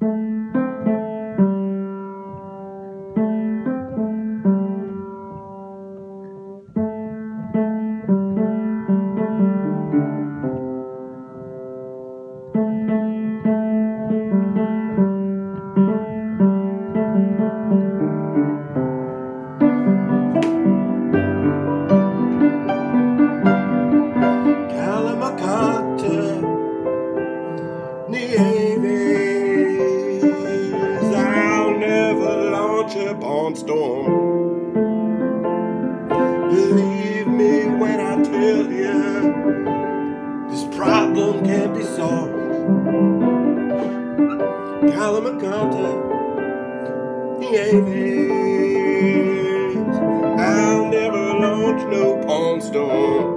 Navies, I'll never launch upon storm. Believe me when I tell you, this problem can't be solved. Calamacanta, Navies, I'll never launch no pawn storm.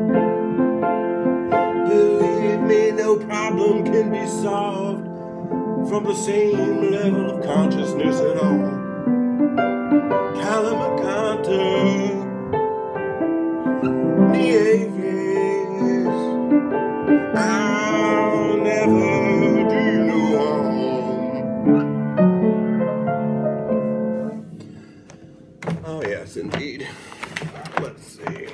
Believe me, no problem can be solved from the same level of consciousness at all. Calamacanta, Navies, I'll never do no harm. Oh yes, indeed. Let's see.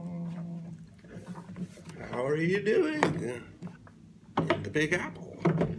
How are you doing in the Big Apple?